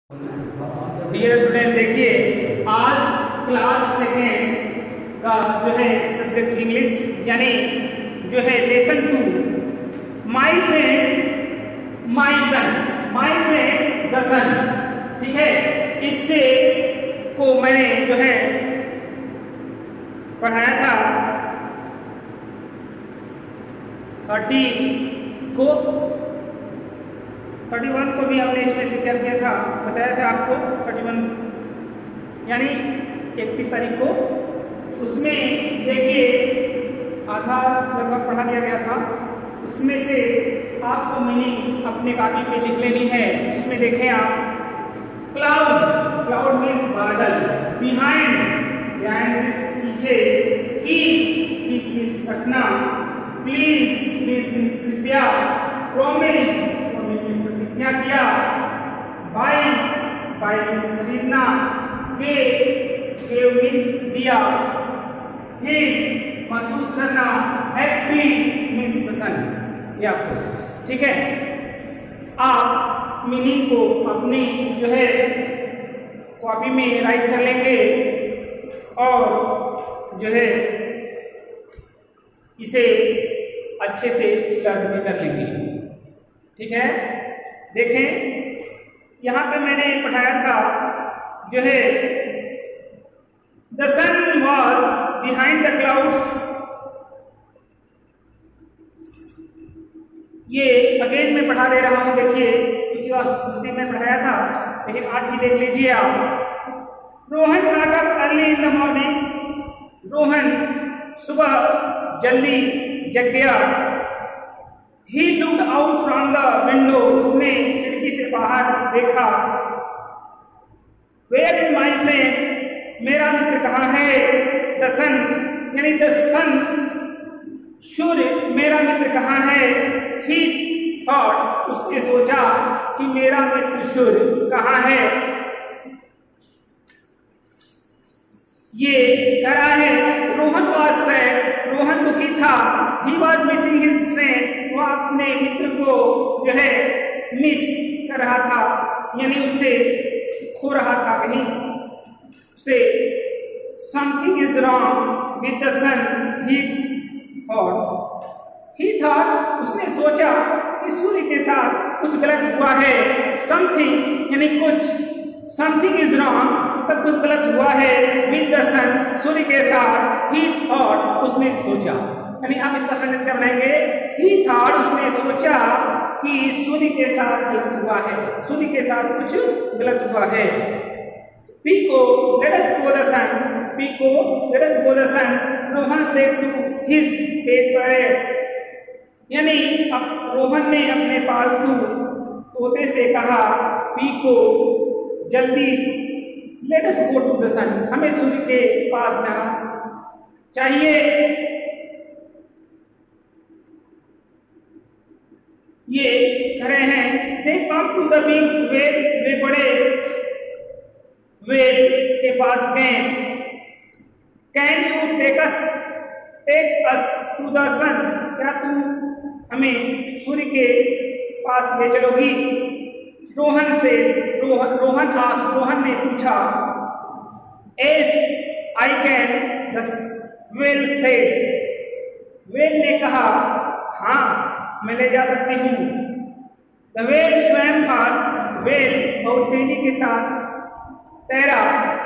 Dear student, देखिए आज class second का जो है सब्जेक्ट इंग्लिश यानी जो है lesson 2 my friend my son, my friend the son, ठीक है। इससे को मैंने जो है पढ़ाया था 31 को भी हमने इसमें से क्या किया था, बताया था आपको 31 यानी 31 तारीख को। उसमें देखिए आधा लगभग पढ़ा दिया गया था, उसमें से आपको मीनिंग अपने कॉपी पे लिख लेनी है। इसमें देखें आप, क्लाउड, क्लाउड मीन्स बादल, बिहाइंड, पीछे, कीप मीन्स रखना, प्लीज मीन्स कृपया, प्रोमिस प्रतिज्ञा किया, बाय मीन्स खरीदना, गिव मीन्स दिया, फील महसूस करना, हैप्पी मीन्स पसंद या खुश, ठीक है। आप मीनिंग को अपनी जो है कॉपी में राइट कर लेंगे और जो है इसे अच्छे से लर्न भी कर लेंगे, ठीक है। देखें यहाँ पे मैंने पढ़ाया था जो है the sun was behind the clouds. ये अगेन मैं पढ़ा दे रहा हूं, देखिए क्योंकि स्मृति में पढ़ाया था, लेकिन आज भी देख लीजिए आप। Rohan got up early in the morning, Rohan सुबह जल्दी जग गया। He looked out from the window, उसने खिड़की से बाहर देखा। Where is my friend, मेरा मित्र कहाँ है। The sun यानी the sun, सूर्य मेरा मित्र कहाँ है। He thought, उसने सोचा कि मेरा मित्र सूर्य कहाँ है। ये कह रहा है रोहन was sad, रोहन दुखी था। He was missing his friend, वो अपने मित्र को जो है मिस कर रहा था, यानी उससे खो रहा था कहीं से। Something is wrong with the sun, he thought, उसने सोचा कि सूर्य के साथ कुछ गलत हुआ है। समथिंग यानी कुछ, समथिंग इज रॉन्ग तब कुछ गलत हुआ है विद द सन, सूर्य के साथ। ही थॉट, उसने सोचा, यानी हम इसका सेंटेंस क्या बनाएंगे, ही थॉट, उसने सोचा कि सूर्य के साथ गलत हुआ है, सूर्य के साथ कुछ गलत हुआ है। Piko let us go the sun, Piko let us go the sun, Rohan said to his pet parrot, यानी अब रोहन ने अपने पालतू तोते से कहा, पीको जल्दी, let us go to the sun, हमें सूर्य के पास जाना चाहिए। ये कह रहे हैं they come to the big whale, वे बड़े वेल के पास गए। Can you take us to the sun, क्या तुम हमें सूर्य के पास ले चलोगी। रोहन से रोहन ने पूछा। Yes I can, the whale said, whale ने कहा हाँ मैं ले जा सकती हूँ। The whale swam fast, whale बहुत तेजी के साथ तैरा।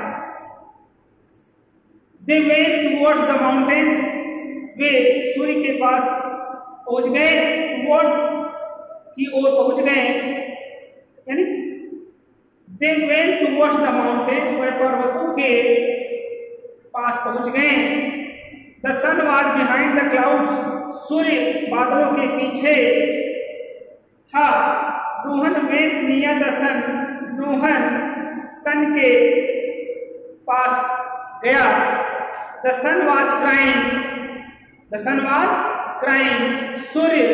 They went towards the mountains, वे सूर्य के पास पहुंच गए। टुवर्ड्स की ओर पहुंच गए, यानी they went towards the mountain, वे पर्वतों के पास पहुंच गए। The sun was behind the clouds, सूर्य बादलों के पीछे था। Rohan went near the sun, Rohan sun के पास गया। The sun was crying, the sun was crying, सूर्य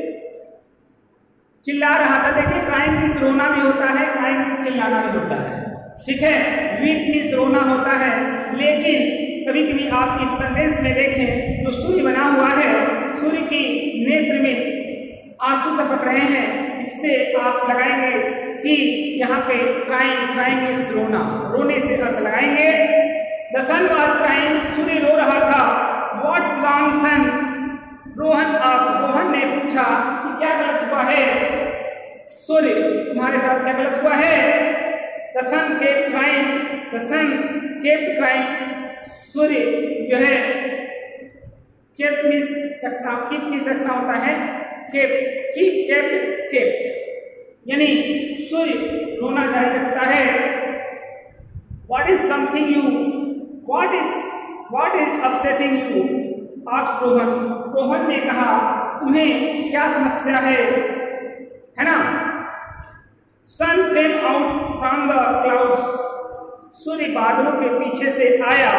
चिल्ला रहा था। देखिए क्राइंग मीन्स रोना भी होता है, क्राइंग मीन्स चिल्लाना भी होता है, ठीक है। वीप मीन्स रोना होता है, लेकिन कभी कभी आप इस सेंटेंस में देखें जो सूर्य बना हुआ है, सूर्य की नेत्र में आंसू टपक रहे हैं, इससे आप लगाएंगे कि यहाँ पे क्राइंग इज रोना, रोने से अर्थ लगाएंगे। द सन वाज क्राइंग, सूर्य रो रहा था। What's wrong sun, Rohan asked, Rohan ने पूछा कि क्या गलत हुआ है सूर्य, तुम्हारे साथ क्या गलत हुआ है। The sun kept crying, the sun kept crying, सूर्य जो है केप्ट मींस रखना, कीप मींस रखना होता है, केप्ट कीप केप्ट यानी सूर्य रोना जारी रखता है। What is something you, what is upsetting you, asked Rohan, Rohan ने कहा तुम्हें क्या समस्या है ना। Sun came out from the clouds, सूर्य बादलों के पीछे से आया।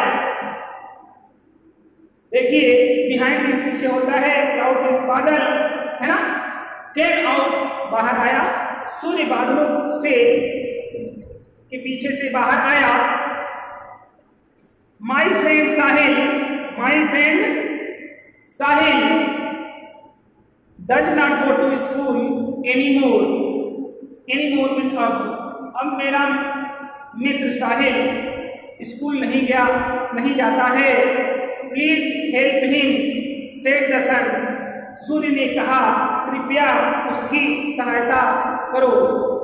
देखिए बिहाइंड दिस पीछे होता है, क्लाउड इस बादल है ना। केम आउट बाहर आया, सूर्य बादलों से के पीछे से बाहर आया। My friend Sahil does not go to school anymore mean अब मेरा मित्र साहिल स्कूल नहीं जाता है। Please help him said the sun, सूर्य ने कहा कृपया उसकी सहायता करो।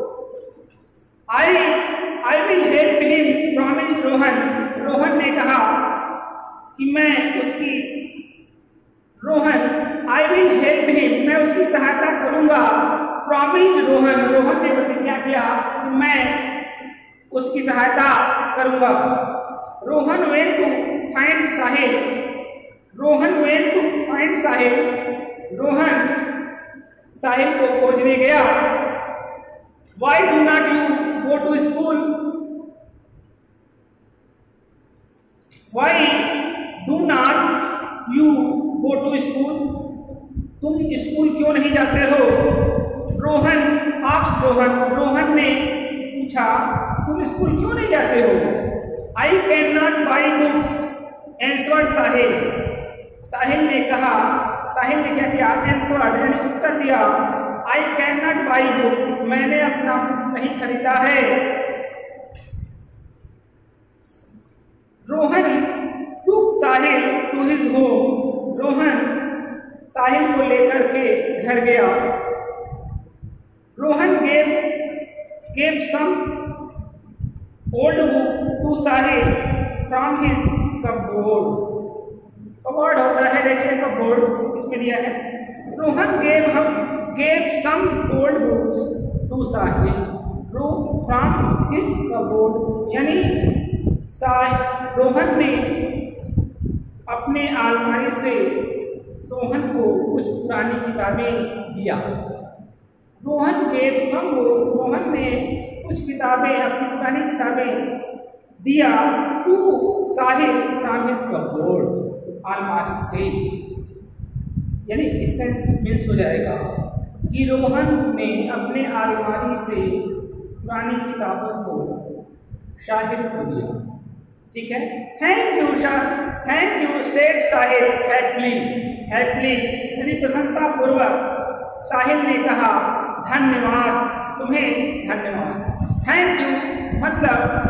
I will help him promised Rohan, Rohan ने कहा कि मैं उसकी आई विल हेल्प हिम, मैं उसकी सहायता करूंगा। प्रॉमिस्ड रोहन, रोहन ने प्रतिज्ञा किया कि मैं उसकी सहायता करूंगा। Rohan went to find Sahil, Rohan Sahil को खोजने गया। Why do not you go to school? Why do not you go to school? तुम स्कूल क्यों नहीं जाते हो। रोहन आस्क्ड, रोहन ने पूछा तुम स्कूल क्यों नहीं जाते हो। I cannot buy books, answered साहिल ने कहा, साहिल ने क्या किया, answered यानी उत्तर दिया। I cannot buy book, मैंने अपना बुक नहीं खरीदा है। Rohan took Sahil to his home, Rohan Sahil को लेकर के घर गया। Rohan gave some old book to Sahil from his cupboard, cupboard होता है देखिए, कबोर्ड इसमें दिया है। Rohan gave some old books to Sahil from his cupboard, यानी रोहन ने अपने अलमारी से सोहन को कुछ पुरानी किताबें दिया। Rohan gave some books, Rohan ने कुछ किताबें, अपनी पुरानी किताबें दिया to Sahil from his cupboard, अलमारी से। यानी इसका मीन्स हो जाएगा कि रोहन ने अपने अलमारी से पुरानी किताबों को साहिल को दिया। ठीक है, thank you said Sahil happily यानी प्रसन्नता पूर्वक साहिल ने कहा धन्यवाद, तुम्हें धन्यवाद। थैंक यू मतलब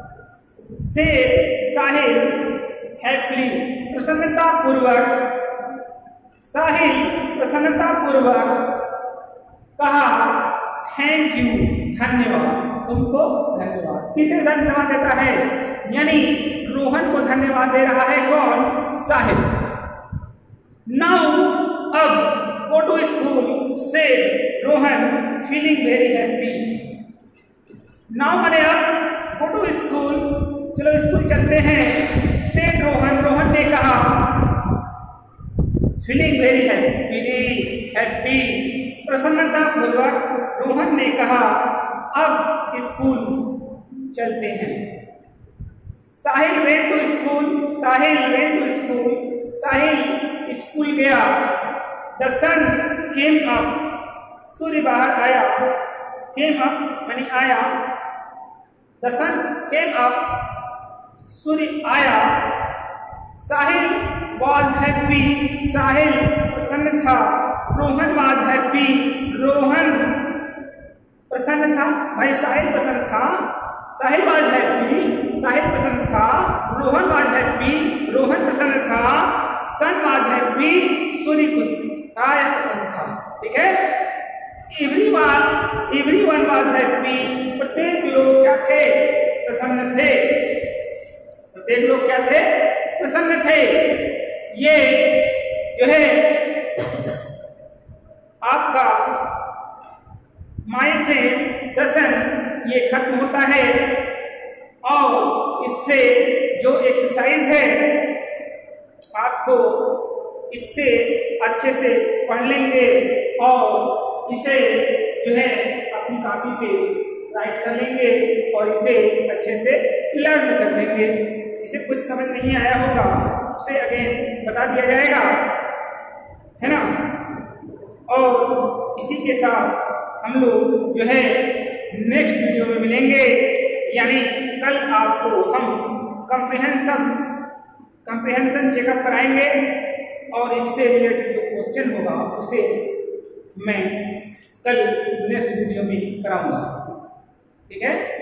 सेड साहिल हैप्पीली, प्रसन्नता पूर्वक, साहिल प्रसन्नता पूर्वक कहा थैंक यू धन्यवाद, तुमको धन्यवाद। किसे धन्यवाद देता है, यानी रोहन को धन्यवाद दे रहा है कौन, साहिल। नाउ अब go to school said Rohan feeling very happy. Now मैंने अब गो टू स्कूल, चलो स्कूल चलते हैं। से रोहन ने कहा फीलिंग वेरी हैप्पी, प्रसन्नता पूर्वक रोहन ने कहा अब स्कूल चलते हैं। Sahil went to school, school गया। द सन केम अप, सूर्य बाहर आया। केम अप यानी आया। द सन केम अप, सूर्य आया। साहिल वॉज हैप्पी, साहिल प्रसन्न था। रोहन वॉज हैप्पी, रोहन प्रसन्न था, भाई साहिल प्रसन्न था, साहिल वाज हैप्पी, साहिल प्रसन्न था, रोहन वाज हैप्पी, रोहन प्रसन्न था, सन वाज हैप्पी, सूर्य खुश था या प्रसन्न था। ठीक है, एवरीवन वाज हैप्पी, प्रत्येक लोग क्या थे, प्रसन्न थे, प्रत्येक लोग क्या थे, प्रसन्न थे। ये जो है आपका माय फ्रेंड दर्शन ये खत्म होता है और इससे जो एक्सरसाइज है आपको इससे अच्छे से पढ़ लेंगे और इसे जो है अपनी कॉपी पे राइट कर लेंगे और इसे अच्छे से लर्न कर लेंगे। इसे कुछ समझ नहीं आया होगा उसे अगेन बता दिया जाएगा, है ना। और इसी के साथ हम लोग जो है नेक्स्ट वीडियो में मिलेंगे, यानी कल आपको हम कंप्रीहेंशन चेकअप कराएंगे और इससे रिलेटेड जो क्वेश्चन होगा उसे मैं कल नेक्स्ट वीडियो में कराऊंगा। ठीक है।